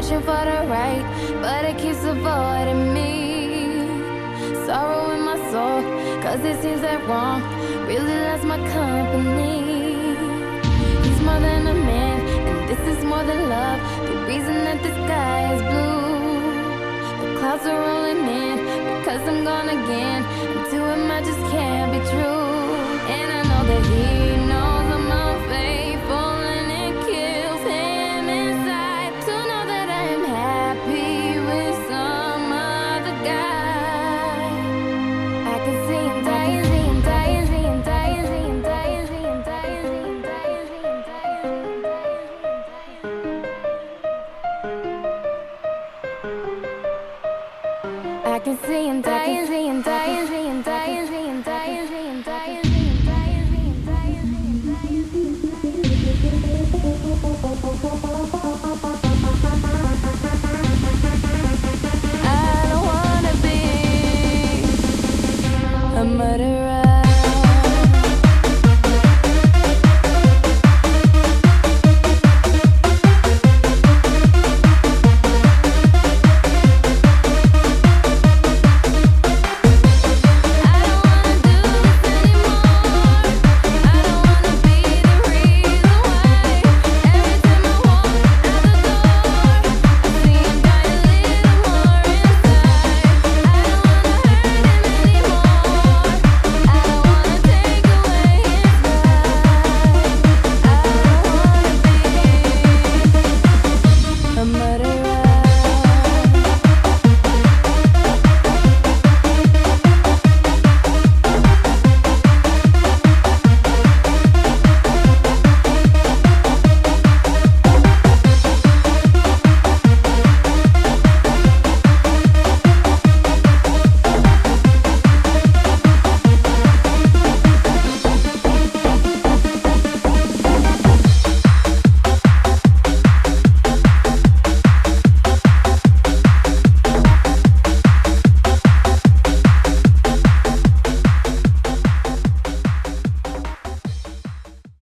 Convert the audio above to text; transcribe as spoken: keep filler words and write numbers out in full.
searching for the right, but it keeps avoiding me. Sorrow in my soul, cause it seems that wrong really loves my company. He's more than a man, and this is more than love. The reason that the sky is blue, the clouds are rolling in, because I'm gone again, and to him I just can't be true. And I know that he knows I'm unfaithful, and it kills him inside to know that I am happy with some other guy. I can see him dying, see him dying, see him dying, see him dying, see him dying, see him dying, see him dying. I can see him dying, see him dying, see him dying, see him dying, see him dying. I don't wanna be a murderer.